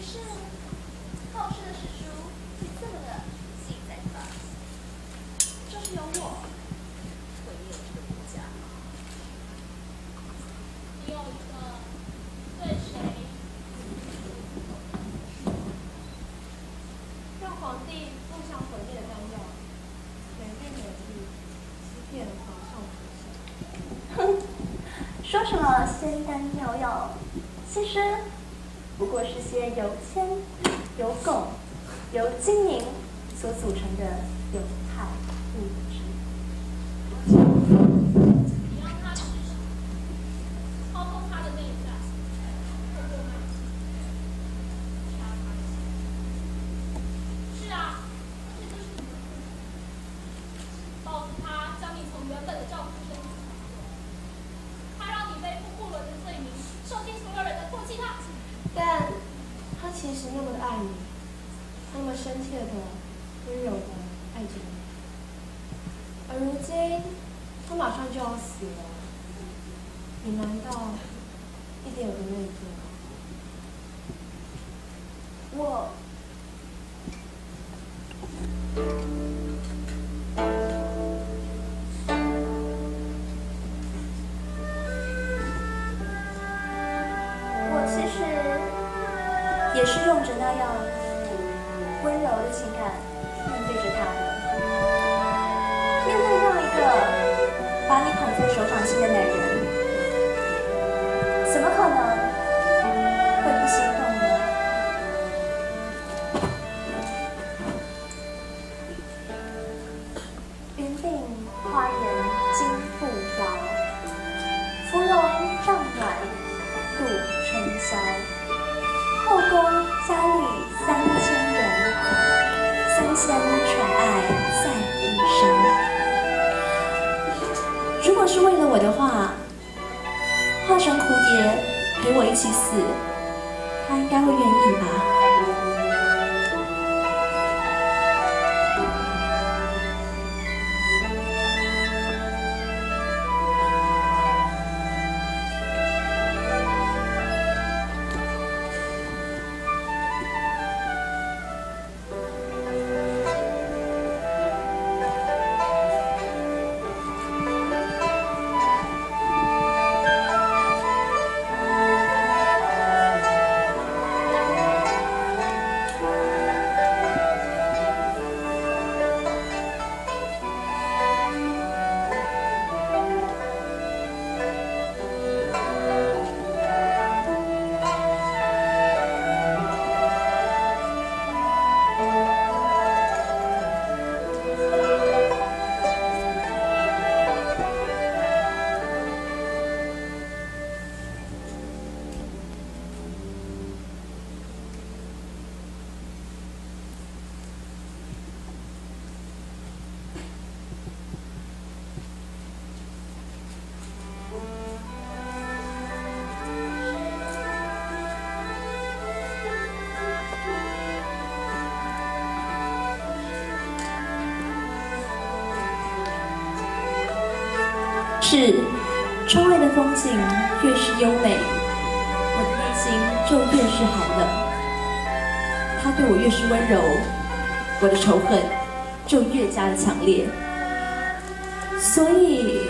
是后世的史书会这么的记载吧？就是由我毁灭了这个国家。 你有一个对谁让皇帝步向毁灭的丹药，美丽美丽，欺骗皇上不哼，说什么仙丹妙药，其实不过是些由铅、由汞、由精明所组成的有害物质。 你让他吃什么？操控他的内在，透过脉气，杀他的心。是啊，这就是你的目的。告诉他，将你从原本的丈夫身体抢走，他让你背负不伦的罪名，受尽所有人的唾弃他。 但他其实那么的爱你，那么深切的、温柔的爱着你，而如今他马上就要死了，你难道一点也不内疚吗？ 我其实也是用着那样温柔的情感面对着他的。面对那一个把你捧在手掌心的男人，怎么可能会不心动呢？云鬓花颜金步摇，芙蓉帐暖度春宵。后宫佳丽3000人，三仙宠爱在一身。如果是为了我的话，化成蝴蝶陪我一起死，他应该会愿意吧。是，窗外的风景越是优美，我的内心就越是寒冷。他对我越是温柔，我的仇恨就越加的强烈。所以，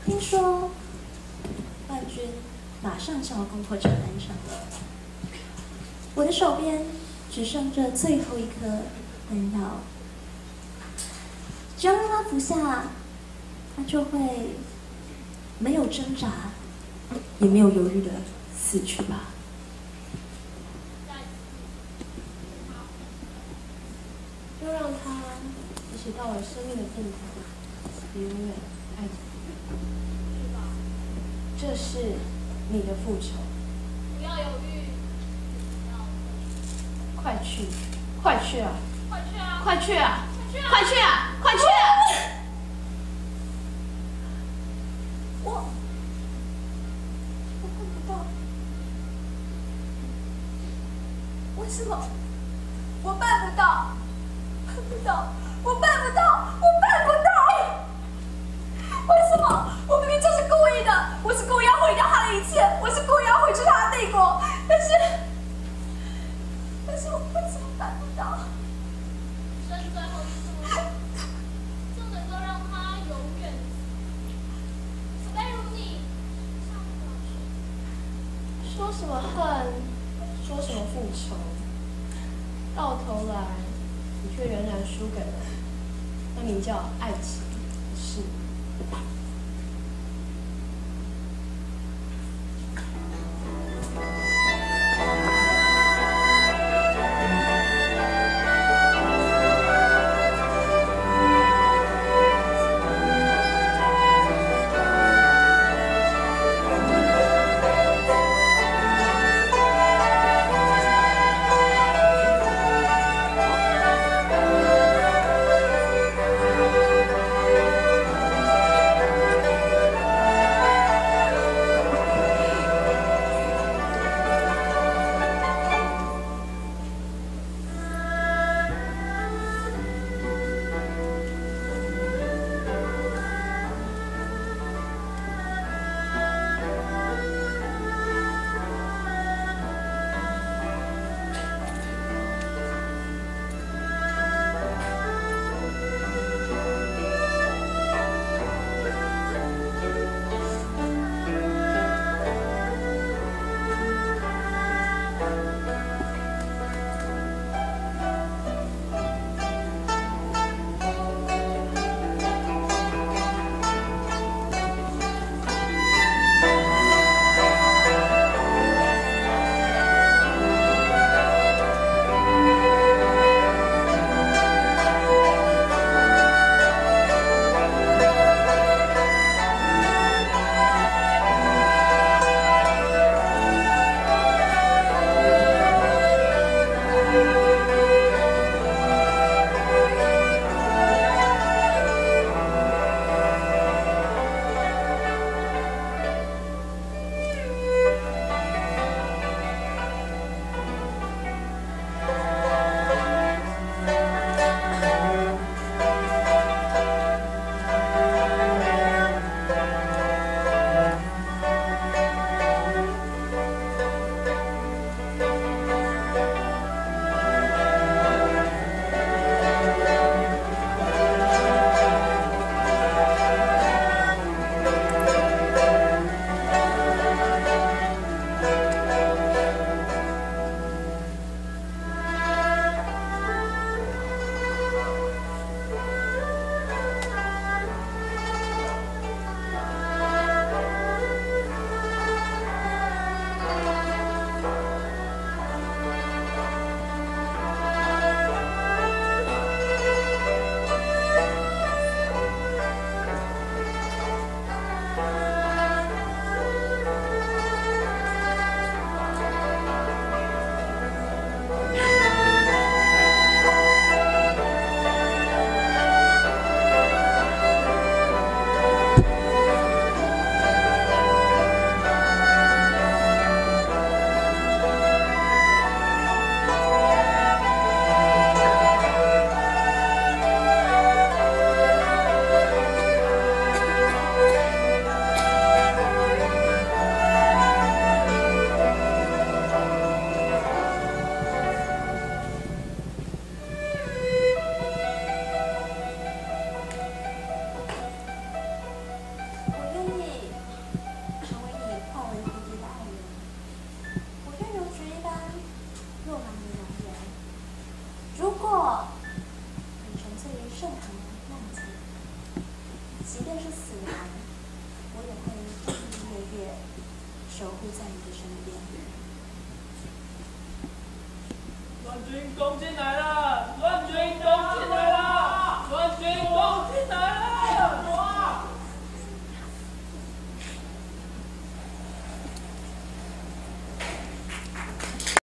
听说万军马上就要攻破长安城了，我的手边只剩这最后一颗丹药，只要让他服下，他就会没有挣扎，也没有犹豫的死去吧。 就让他一起到了生命的尽头，永远爱着你。这是你的复仇。 不要犹豫， 快去，快去啊！ 快去啊！ 快去啊！ 快去啊！ 快去啊！快去啊！ 我办不到，为什么？我办不到，办不到，我办不到，我办不到！为什么？我明明就是故意的，我是故意要毁掉他的一切，我是故意要毁去他的帝国，但是我为什么办不到？ 剩最后一束，就能够让他永远死悲如你，上不了去。 说什么恨，说什么复仇，到头来你却仍然输给了那名叫爱情的事。 盛唐的浪子，即便是死亡，我也会日日夜夜守护在你的身边。 乱军攻进来了！